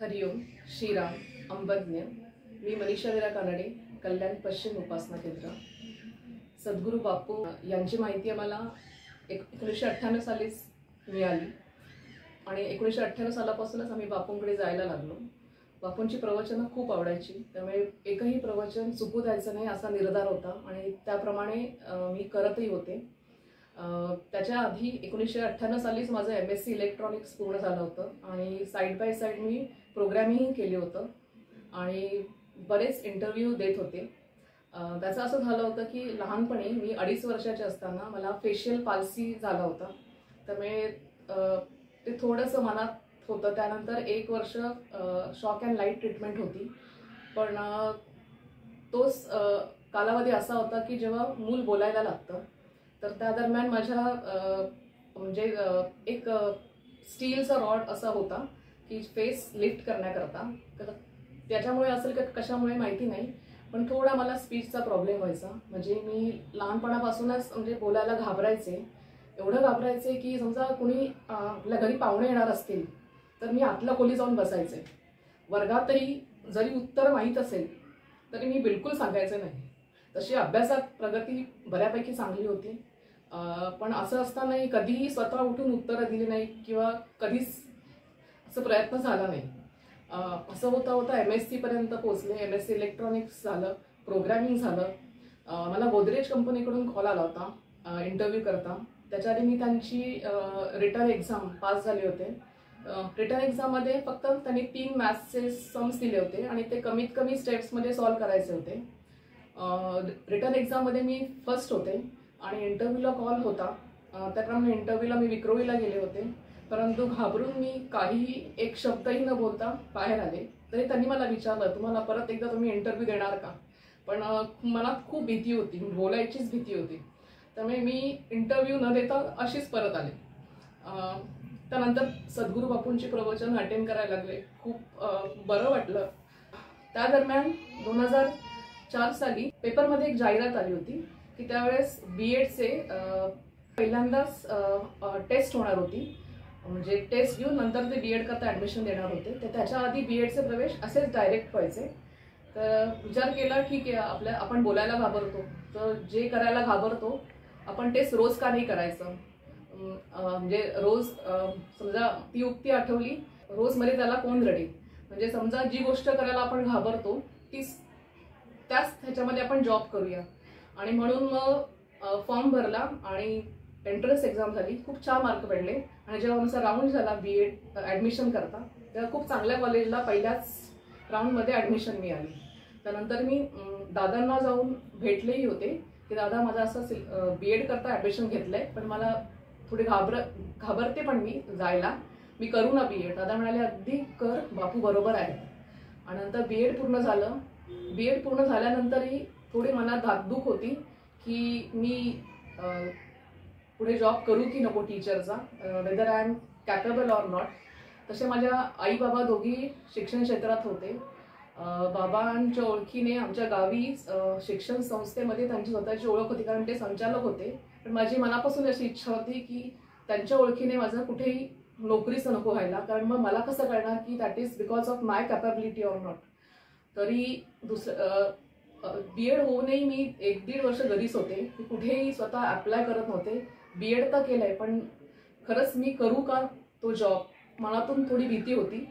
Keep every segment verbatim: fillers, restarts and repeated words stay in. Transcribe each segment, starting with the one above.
हरिओम श्रीराम अंबज्ञ। मी मनीषा वीरा कानडे, कल्याण पश्चिम उपासना केंद्र। सद्गुरू बापू यांची माहिती आम्हाला एक एकोणीसशे अठ्ठ्याण्णव सालीच मिळाली आणि एकोणीसशे अठ्ठ्याण्णव सालापासूनच आम्ही बापूंकडे जायला लागलो। बापूंची प्रवचनं खूप आवडायची, त्यामुळे एकही प्रवचन चुकू द्यायचं नाही असा निर्धार होता आणि त्याप्रमाणे मी करतही होते। त्याच्या आधी एकोणीसशे अठ्ठ्याण्णव सालीच माझं एम एस सी इलेक्ट्रॉनिक्स पूर्ण झालं होतं आणि साईड बाय साईड मी प्रोग्रॅमिंग केलं होतं आणि बरेच इंटरव्ह्यू देत होते। त्याचं असं झालं होतं की लहानपणी मी अडीच वर्षाचे असताना मला फेशियल पाल्सी झाला होता, त्यामुळे ते थोडंसं मनात होतं। त्यानंतर एक वर्ष शॉक अँड लाईट ट्रीटमेंट होती, पण तोच कालावधी असा होता की जेव्हा मूल बोलायला लागतं तर त्या दरम्यान माझ्या म्हणजे एक स्टीलचा रॉड असा होता की फेस लिफ्ट करण्याकरता, तर त्याच्यामुळे असेल का कशामुळे माहिती नाही, पण थोडा मला स्पीचचा प्रॉब्लेम व्हायचा। म्हणजे मी लहानपणापासूनच म्हणजे बोलायला घाबरायचे, एवढं घाबरायचे की समजा कुणी आपल्या घरी पाहुणे येणार असतील तर मी आतल्या खोली जाऊन बसायचे। वर्गातही जरी उत्तर माहीत असेल तरी मी बिलकुल सांगायचे नाही। तशी अभ्यासात प्रगती बऱ्यापैकी चांगली होती, पण असं असतानाही कधीही स्वतः उठून उत्तरं दिली नाही किंवा कधीच असं प्रयत्न झाला नाही। असं होता होता एम एस सी पर्यंत पोहोचले। एम एस सी इलेक्ट्रॉनिक्स झालं, प्रोग्रॅमिंग झालं। मला गोदरेज कंपनीकडून कॉल आला होता इंटरव्ह्यू करता। त्याच्या आधी मी त्यांची रिटर्न एक्झाम पास झाले होते। रिटर्न एक्झाममध्ये फक्त त्यांनी तीन मॅथ्सचे सम्स दिले होते आणि ते कमीत कमी स्टेप्समध्ये सॉल्व करायचे होते। रिटर्न एक्झाममध्ये मी फर्स्ट होते आणि इंटरव्ह्यूला कॉल होता, त्याप्रमाणे इंटरव्ह्यूला मी विक्रोळीला गेले होते, परंतु घाबरून मी काहीही एक शब्दही न बोलता बाहेर आले। तरी त्यांनी मला विचारलं, तुम्हाला परत एकदा तुम्ही इंटरव्ह्यू देणार का? पण मनात खूप भीती होती, बोलायचीच भीती होती, त्यामुळे मी इंटरव्ह्यू न देता अशीच परत आले। त्यानंतर सद्गुरू बापूंची प्रवचन अटेंड करायला लागले, खूप बरं वाटलं। त्या दरम्यान दोन हजार चार साली पेपरमध्ये एक जाहिरात आली होती की त्यावेळेस बी एडचे पहिल्यांदाच टेस्ट होणार होती, म्हणजे टेस्ट घेऊन नंतर ते बी एड करता ॲडमिशन देणार होते। तर त्याच्या आधी बी एडचे प्रवेश असेच डायरेक्ट व्हायचे। तर विचार केला, ठीक आहे, आपल्या आपण बोलायला घाबरतो तर जे करायला घाबरतो आपण तेच रोज का नाही करायचं। म्हणजे रोज समजा ती उक्ती आठवली, रोज मध्ये त्याला कोण रडेल। म्हणजे समजा जी गोष्ट करायला आपण घाबरतो तीच त्याच ह्याच्यामध्ये आपण जॉब करूया। आणि म्हणून मग फॉर्म भरला आणि एंट्रन्स एक्झाम झाली, खूप छान मार्क पडले आणि जेव्हा आमचा राऊंड झाला बी एड ॲडमिशन करता तेव्हा खूप चांगल्या कॉलेजला पहिल्याच राऊंडमध्ये ॲडमिशन मिळाली। त्यानंतर मी दादांना जाऊन भेटलेही होते की दादा माझं असं बी एड करता ॲडमिशन घेतलं आहे, पण मला थोडी घाबर घाबरते पण मी जायला, मी करू ना बी एड? दादा म्हणाले अगदी कर, बापू बरोबर आहे। आणि नंतर बी एड पूर्ण झालं। बी एड पूर्ण झाल्यानंतरही थोडी मनात धाकधूक होती की मी पुढे जॉब करू की नको टीचरचा, whether I am capable or not. तसे माझ्या आई बाबा दोघी शिक्षण क्षेत्रात होते। बाबांच्या ओळखीने आमच्या गावी शिक्षण संस्थेमध्ये त्यांची स्वतःची ओळख होती, कारण ते संचालक होते। पण माझी मनापासून अशी इच्छा होती की त्यांच्या ओळखीने माझं कुठेही नोकरीचं नको व्हायला, कारण मग मला कसं कळणार की that is because of my capability or not. तरी दुसरं बी एड होऊनही मी एक दीड वर्ष घरीच होते, मी कुठेही स्वतः अप्लाय करत नव्हते। बी एड तर केलंय, पण खरंच मी करू का तो जॉब, मनातून थोडी भीती होती।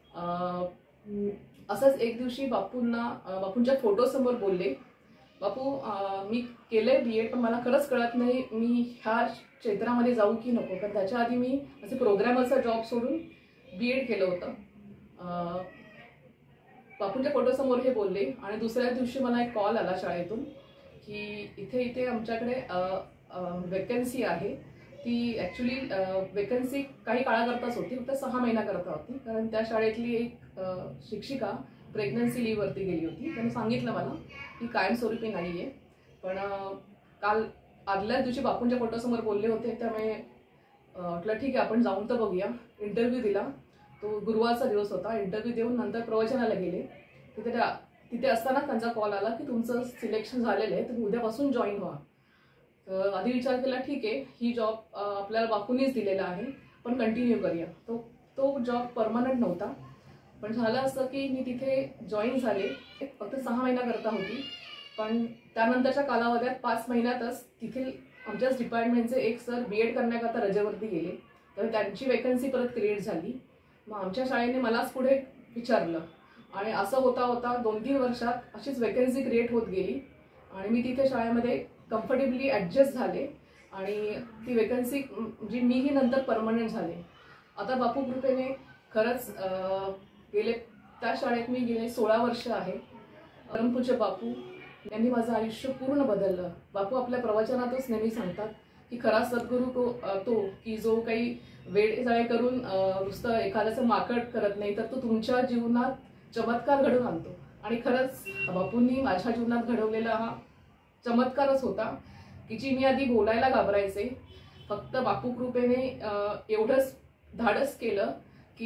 असंच एक दिवशी बापूंना बापूंच्या फोटोसमोर बोलले, बापू मी केलंय बी एड, पण मला खरंच कळत नाही मी ह्या क्षेत्रामध्ये जाऊ की नको, कारण त्याच्या आधी मी असे प्रोग्रॅमरचा जॉब सोडून बी एड केलं होतं। बापूंच्या फोटोसमोर हे बोलले आणि दुसऱ्या दिवशी मला एक कॉल आला शाळेतून की इथे इथे आमच्याकडे वेकन्सी आहे। ती ॲक्च्युली वेकन्सी काही काळाकरताच होती, फक्त सहा महिन्याकरता होती, कारण त्या शाळेतली एक शिक्षिका प्रेग्नन्सी लीववरती गेली होती। त्यांनी सांगितलं मला की कायमस्वरूपी नाही आहे, पण काल आदल्याच दिवशी बापूंच्या फोटोसमोर बोलले होते, त्यामुळे म्हटलं ठीक आहे आपण जाऊन तर बघूया। इंटरव्ह्यू दिला, तो गुरुवारचा दिवस होता। इंटरव्ह्यू देऊन नंतर प्रवचनाला गेले, तिथे तिथे असताना त्यांचा कॉल आला की तुमचं सिलेक्शन झालेलं आहे, तुम्ही उद्यापासून जॉईन व्हा। तर आधी विचार केला ठीक आहे, ही जॉब आपल्याला बापूंनीच दिलेला आहे, पण कंटिन्यू करूया। तो तो जॉब परमनंट नव्हता, पण झालं असं की मी तिथे जॉईन झाले, फक्त सहा महिना करता होती, पण त्यानंतरच्या कालावधीत पाच महिन्यातच तिथे आमच्याच डिपार्टमेंटचे एक सर बी एड करण्याकरता रजेवरती गेले, तर त्यांची वेकन्सी परत क्रिएट झाली. मग आमच्या शाळेने मलाच पुढे विचारलं आणि असं होता होता दोन तीन वर्षात अशीच वेकन्सी क्रिएट होत गेली आणि मी तिथे शाळेमध्ये कम्फर्टेबली ॲडजस्ट झाले आणि ती वेकन्सी जी मीही नंतर परमनंट झाले. आता बापू कृपेने खरंच गेले त्या शाळेत मी गेले सोळा वर्ष आहे. परमपूज्य बापू यांनी माझं आयुष्य पूर्ण बदललं. बापू आपल्या प्रवचनातच नेहमी सांगतात की खरा सद्गुरू तो तो की जो काही वेळजाळे करून नुसतं एखाद्याचं माकड करत नाही, तर तो तुमच्या जीवनात चमत्कार घडवून आणतो. आणि खरंच बापूंनी माझ्या जीवनात घडवलेला हा चमत्कारच होता की जी मी आधी बोलायला घाबरायचे, फक्त बापू कृपेने एवढंच धाडस केलं की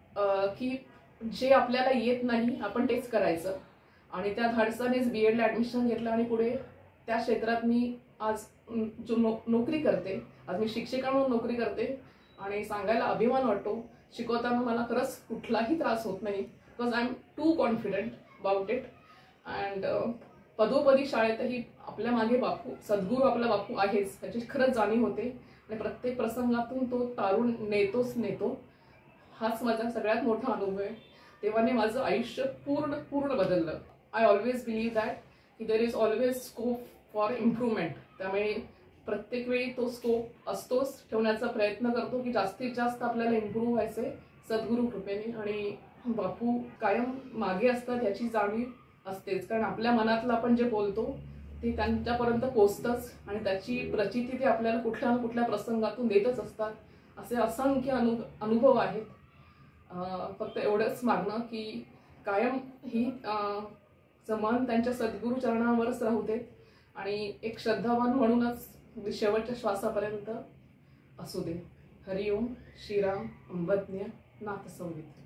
की जे आपल्याला येत नाही आपण तेच करायचं. आणि त्या धाडसानेच बी एडला ॲडमिशन घेतलं आणि पुढे त्या क्षेत्रात मी आज जो नो नोकरी करते, आज मी शिक्षिका म्हणून नोकरी करते आणि सांगायला अभिमान वाटतो, शिकवताना मला खरंच कुठलाही त्रास होत नाही, because I am too confident about it. And पदोपदी शाळेतही आपल्या मागे बापू सद्गुरू आपला बापू आहेच त्याची खरंच जाणीव होते आणि प्रत्येक प्रसंगातून तो तारून नेतोच नेतो. हाच माझा सगळ्यात मोठा अनुभव आहे. तेव्हाने माझं आयुष्य पूर्ण पूर्ण बदललं. आय ऑलवेज बिलीव्ह दॅट की there is always scope for improvement. त्यामुळे प्रत्येक वेळी तो स्कोप असतोच, ठेवण्याचा प्रयत्न करतो की जास्तीत जास्त आपल्याला इम्प्रूव्ह व्हायचे सद्गुरू कृपेने. आणि बापू कायम मागे असतात याची जाणीव असतेच, कारण आपल्या मनातलं आपण जे बोलतो ते त्यांच्यापर्यंत पोचतंच आणि त्याची प्रचिती ते आपल्याला कुठल्या ना कुठल्या प्रसंगातून देतच असतात. असे असंख्य अनु अनुभव आहेत. फक्त एवढंच मागणं की कायम ही मन त्यांच्या सद्गुरू चरणावरच राहू देत आणि एक श्रद्धावान म्हणूनच शेवटच्या श्वासापर्यंत असू दे. हरिओम. श्रीराम. अंबज्ञ. नाथ संवित.